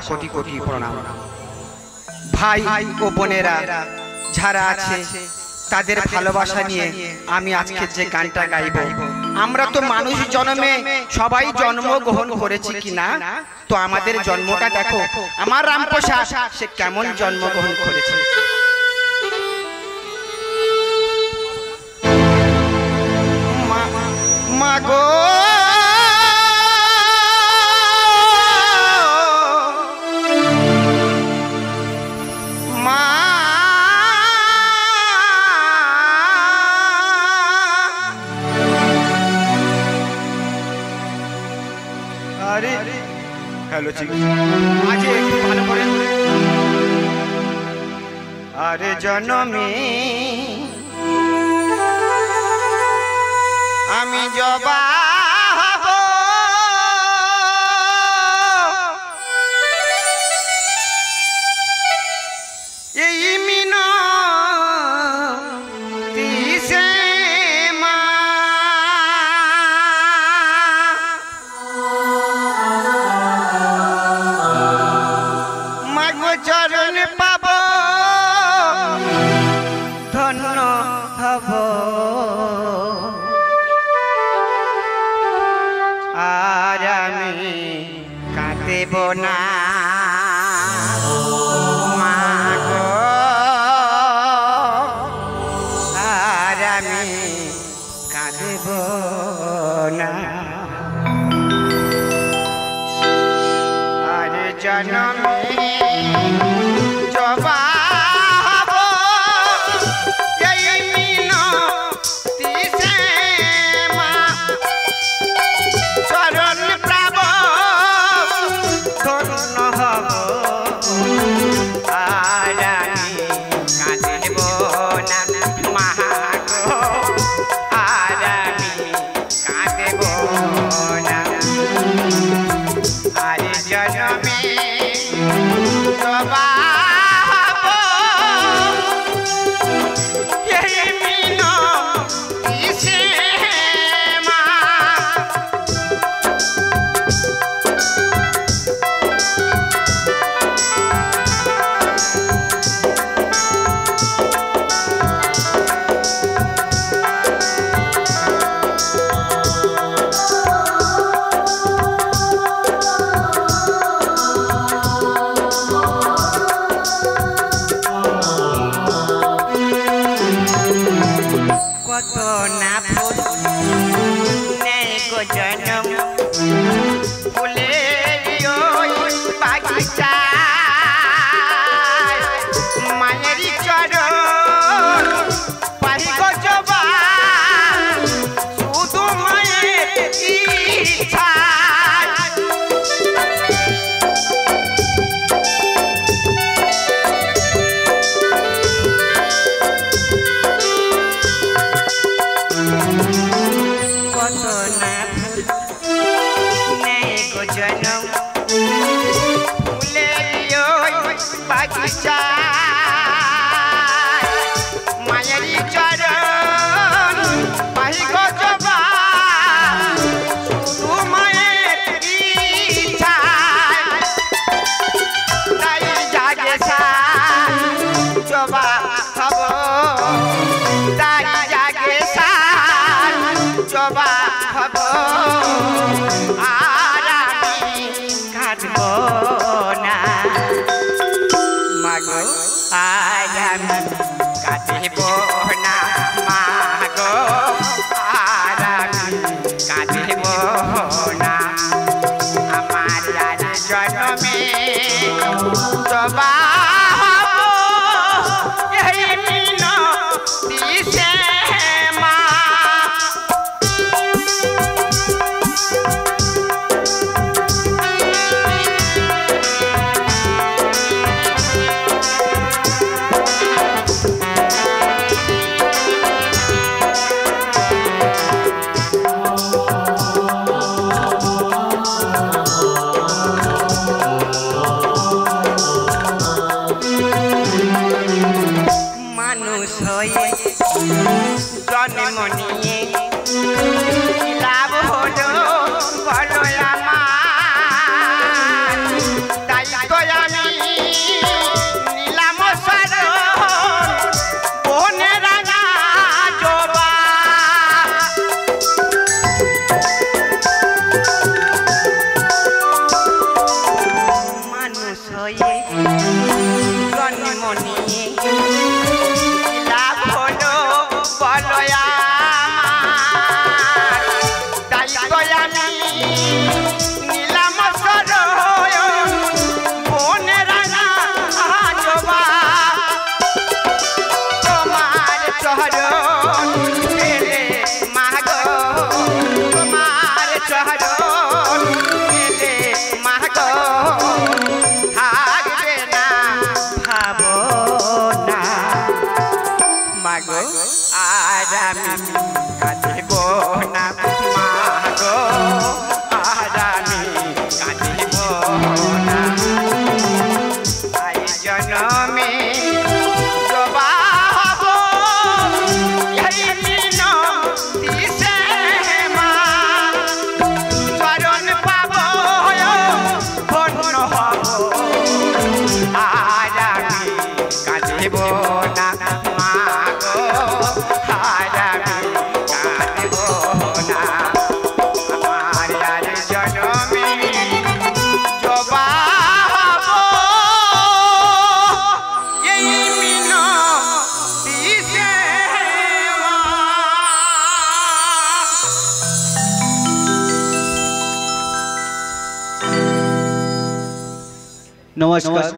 কোটি কোটি প্রণাম। ভাই ও বোনেরা যারা আছে তাদের ভালোবাসা নিয়ে আমি আজকে যে গানটা গাইব। আমরা তো মানুষ জন্মে সবাই জন্মগ্রহণ করেছি কিনা, তো আমাদের জন্মটা দেখো, আমার রামপ্রসাদ সে কেমন জন্মগ্রহণ করেছে। মাগো हेलो जी आज একটু ভালো করে আরে জনমে আমি জবা হব এই মিনতি সে চরণ পাব ধন্য হব আর আমি কাঁদেব না মাগো, আর আমি কাঁদেব না। আর জনমে জবা হব এই মিনতি সে মা, চরণ পাব ধন্য হব আর আমি কাঁদেব না মাগো, আর আমি কাঁদেব না। আর জনমে জবা কত না ফুল নেই গো জনম ফুলের ওই বাগিচা, মায়েরই চরণ পাই গো জবা শুধু মায়ের ইচ্ছা। জনম ফুলের ওই বাগিচা, মায়েরই চরণ পাই গো জবা শুধু মায়ের ইচ্ছা। তাই জাগে সার জবা হব, তাই জাগে সার জবা হব আর আমি কাঁদব না মাগো, আর আমি কাঁদব না মাগো, আর আমি কাঁদব না। আমার জন্মে জবা এই মিনতি সে মা। জন্ম নিয়ে লাভ হলো বলো আমার, তাই তো মাগো আর আমি কাঁদিব না মাগো আর আমি কাঁদিব না আই জনমে জবা হব এই মিনতি সে মা চরণ পাব ধন্য হব আর আমি কাঁদিব না মাগো আর আমি কাঁদিব না আমার আর জনমে জবা হব এই মিনতি সে মা। নমস্কার।